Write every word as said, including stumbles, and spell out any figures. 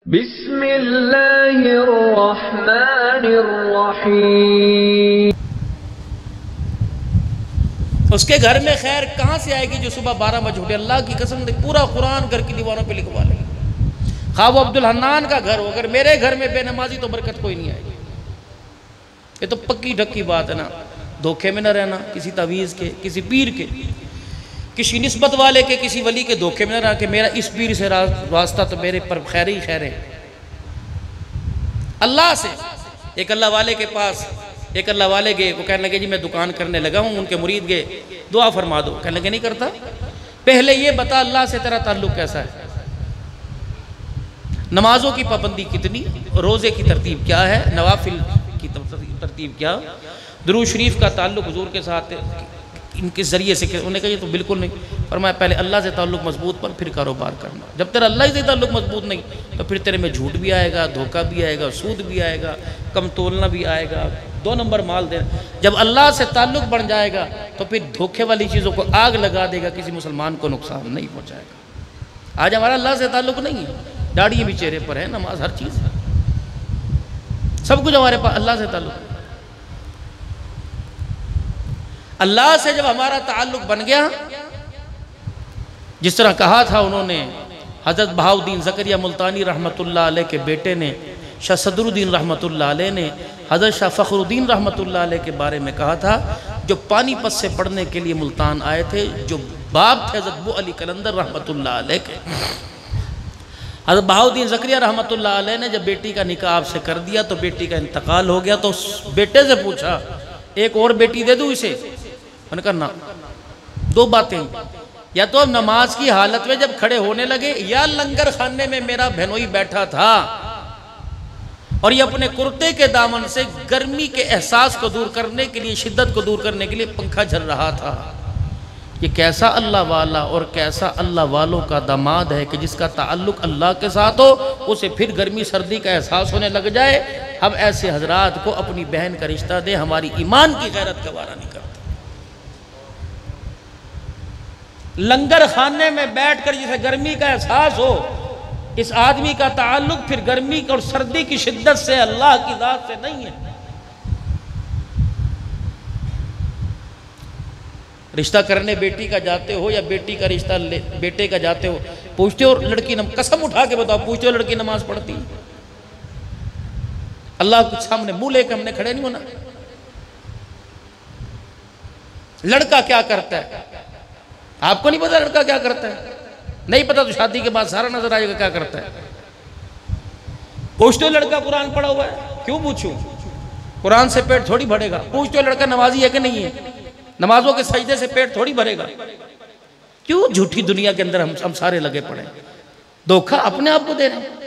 बिस्मिल्लाहिर्रहमानिर्रहीम। उसके घर में खैर कहाँ से आएगी जो सुबह बारह बजे उठे? अल्लाह की कसम दे, पूरा कुरान घर की दीवारों पे लिखवा ले। खा वो अब्दुल हन्नान का घर हो, अगर मेरे घर में बेनमाजी तो बरकत कोई नहीं आएगी। ये तो पक्की ढक्की बात है ना। धोखे में न रहना, किसी तवीज़ के, किसी पीर के, किसी निस्बत वाले के, किसी वली के धोखे में न रहा कि मेरा इस पीर से वास्ता तो मेरे पर खैर ही खैर है। अल्लाह से एक अल्लाह वाले के पास एक अल्लाह वाले गए, वो कहने लगे जी मैं दुकान करने लगा हूँ। उनके मुरीद गए, दुआ फरमा दो। कहने लगे नहीं करता, पहले ये बता अल्लाह से तेरा ताल्लुक कैसा है, नमाजों की पाबंदी कितनी, रोज़े की तरतीब क्या है, नवाफिल की तरतीब क्या, दुरूद शरीफ का ताल्लुक हुजूर के साथ इनके ज़रिए से। उन्होंने कहा ये तो बिल्कुल नहीं। फरमाया पहले अल्लाह से ताल्लुक मजबूत पर फिर कारोबार करना। जब तेरा अल्लाह से ताल्लुक मजबूत नहीं तो फिर तेरे में झूठ भी आएगा, धोखा भी आएगा, सूद भी आएगा, कम तोलना भी आएगा, दो नंबर माल देना। जब अल्लाह से ताल्लुक बन जाएगा तो फिर धोखे वाली चीज़ों को आग लगा देगा, किसी मुसलमान को नुकसान नहीं पहुँचाएगा। आज हमारा अल्लाह से ताल्लुक नहीं है, दाढ़ी भी चेहरे पर है, नमाज हर चीज़ है, सब कुछ हमारे पास अल्लाह से ताल्लुक। अल्लाह से जब हमारा ताल्लुक बन गया, जिस तरह कहा था उन्होंने, हज़रत बहाउद्दीन ज़करिया मुल्तानी रहमतुल्लाह अलैह के बेटे ने, शाह सदरुद्दीन रहमतुल्लाह अलैह ने हज़रत शाह फ़खरुद्दीन रहमतुल्लाह अलैह के बारे में कहा था, जो पानीपत से पढ़ने के लिए मुल्तान आए थे, जो बाप थे हज़रत अबू अली कलंदर रहमतुल्लाह अलैह के। हज़रत बहाउद्दीन ज़करिया रहमतुल्लाह अलैह ने जब बेटी का निकाह आपसे कर दिया तो बेटी का इंतकाल हो गया, तो उस बेटे से पूछा एक और बेटी दे दूँ इसे? मैंने कहा ना, दो बातें, या तो नमाज की हालत में जब खड़े होने लगे, या लंगर खाने में मेरा बहनोई बैठा था और ये अपने कुर्ते के दामन से गर्मी के एहसास को दूर करने के लिए, शिद्दत को दूर करने के लिए पंखा झल रहा था। ये कैसा अल्लाह वाला और कैसा अल्लाह वालों का दामाद है कि जिसका ताल्लुक अल्लाह के साथ हो, उसे फिर गर्मी सर्दी का एहसास होने लग जाए। हम ऐसे हजरात को अपनी बहन का रिश्ता दें, हमारी ईमान की गैरत का वारा नहीं करते। लंगर खाने में बैठकर जिसे गर्मी का एहसास हो, इस आदमी का ताल्लुक फिर गर्मी और सर्दी की शिद्दत से, अल्लाह की जात से नहीं है। रिश्ता करने बेटी का जाते हो या बेटी का रिश्ता बेटे का जाते हो, पूछते हो लड़की नम कसम उठा के बताओ, पूछते हो लड़की नमाज पढ़ती? अल्लाह के सामने मुंह लेकर हमने खड़े नहीं होना। लड़का क्या करता है आपको नहीं पता? लड़का क्या करता है नहीं पता तो शादी के बाद सारा नजर आएगा क्या करता है। पूछते हो लड़का कुरान पढ़ा हुआ है? क्यों पूछूं, कुरान से पेट थोड़ी भरेगा। पूछते हो लड़का नमाजी है कि नहीं है? नमाजों के सजदे से पेट थोड़ी भरेगा। क्यों झूठी दुनिया के अंदर हम हम सारे लगे पड़े, धोखा अपने आप को दे रहे हैं।